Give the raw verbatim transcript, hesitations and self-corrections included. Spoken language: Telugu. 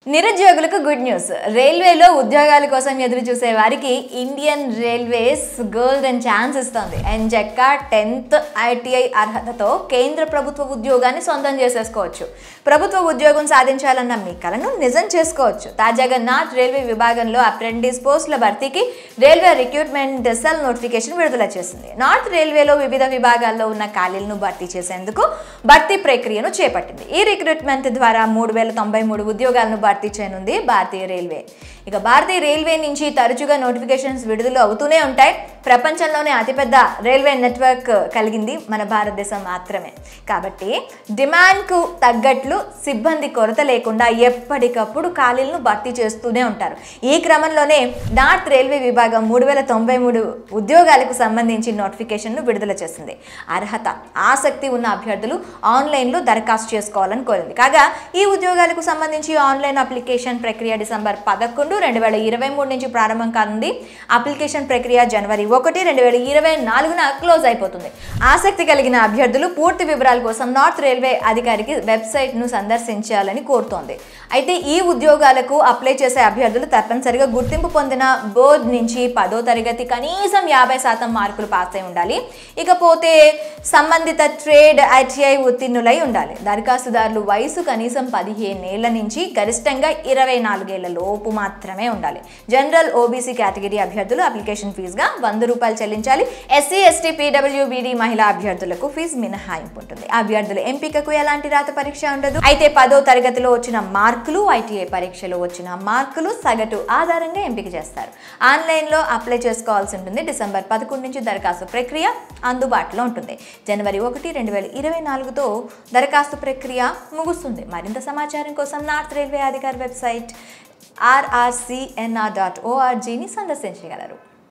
నిరుద్యోగులకు గుడ్ న్యూస్. రైల్వేలో ఉద్యోగాల కోసం ఎదురు చూసే వారికి ఇండియన్ రైల్వేస్ గోల్డెన్ ఛాన్స్ ఇస్తుంది. ఎంజెక్క టెన్త్ ఐటీఐ అర్హతతో కేంద్ర ప్రభుత్వ ఉద్యోగాన్ని సొంతం చేసేసుకోవచ్చు. ప్రభుత్వ ఉద్యోగం సాధించాలన్న మీ కలను నిజం చేసుకోవచ్చు. తాజాగా నార్త్ రైల్వే విభాగంలో అప్రెంటిస్ పోస్టుల భర్తీకి రైల్వే రిక్రూట్మెంట్ సెల్ నోటిఫికేషన్ విడుదల చేసింది. నార్త్ రైల్వేలో వివిధ విభాగాల్లో ఉన్న ఖాళీలను భర్తీ చేసేందుకు భర్తీ ప్రక్రియను చేపట్టింది. ఈ రిక్రూట్మెంట్ ద్వారా మూడు వేల తొంభై మూడు ఉద్యోగాలను భర్తీ చేయనుంది భారతీయ రైల్వే. ఇక భారతీయ రైల్వే నుంచి తరచుగా నోటిఫికేషన్స్ విడుదల అవుతూనే ఉంటాయి. ప్రపంచంలోనే అతిపెద్ద రైల్వే నెట్వర్క్ కలిగింది మన భారతదేశం మాత్రమే. కాబట్టి డిమాండ్కు తగ్గట్లు సిబ్బంది కొరత లేకుండా ఎప్పటికప్పుడు ఖాళీలను భర్తీ చేస్తూనే ఉంటారు. ఈ క్రమంలోనే నార్త్ రైల్వే విభాగం మూడు వేల తొంభై మూడు ఉద్యోగాలకు సంబంధించి నోటిఫికేషన్ను విడుదల చేసింది. అర్హత ఆసక్తి ఉన్న అభ్యర్థులు ఆన్లైన్లో దరఖాస్తు చేసుకోవాలని కోరింది. కాగా ఈ ఉద్యోగాలకు సంబంధించి ఆన్లైన్ అప్లికేషన్ ప్రక్రియ డిసెంబర్ పదకొండు రెండు వేల ఇరవై మూడు నుంచి ప్రారంభం కానుంది. అప్లికేషన్ ప్రక్రియ జనవరి ఒకటి రెండు వేల ఇరవై నాలుగున క్లోజ్ అయిపోతుంది. ఆసక్తి కలిగిన అభ్యర్థులు పూర్తి వివరాల కోసం నార్త్ రైల్వే అధికారికి వెబ్సైట్ను సందర్శించాలని కోరుతోంది. అయితే ఈ ఉద్యోగాలకు అప్లై చేసే అభ్యర్థులు తప్పనిసరిగా గుర్తింపు పొందిన బోర్డు నుంచి పదో తరగతి కనీసం యాభై శాతం మార్కులు పాస్ అయి ఉండాలి. ఇకపోతే సంబంధిత ట్రేడ్ ఐటీఐ ఉత్తీర్ణులై ఉండాలి. దరఖాస్తుదారులు వయసు కనీసం పదిహేను ఏళ్ల నుంచి గరిష్టంగా ఇరవై నాలుగేళ్ల లోపు మాత్రమే ఉండాలి. జనరల్ ఓబీసీ కేటగిరీ అభ్యర్థులు అప్లికేషన్ ఫీజుగా వంద రూపాయలు చెల్లించాలి. ఎస్సీ ఎస్టీ పీడబ్ల్యూబీడీ మహిళా అభ్యర్థులకు ఫీజు మినహాయింపు ఉంటుంది. అభ్యర్థుల ఎంపికకు ఎలాంటి రాత పరీక్ష ఉండదు. అయితే పదో తరగతిలో వచ్చిన మార్కులు ఐటీఐ పరీక్షలో వచ్చిన మార్కులు సగటు ఆధారంగా ఎంపిక చేస్తారు. ఆన్లైన్లో అప్లై చేసుకోవాల్సి ఉంటుంది. డిసెంబర్ పదకొండు నుంచి దరఖాస్తు ప్రక్రియ అందుబాటులో ఉంటుంది. జనవరి ఒకటి రెండు వేల ఇరవై నాలుగుతో దరఖాస్తు ప్రక్రియ ముగుస్తుంది. మరింత సమాచారం కోసం నార్త్ రైల్వే అధికారి వెబ్సైట్ ఆర్ఆర్సీఎన్ఆర్ డాట్ ఓఆర్జీని సందర్శించగలరు.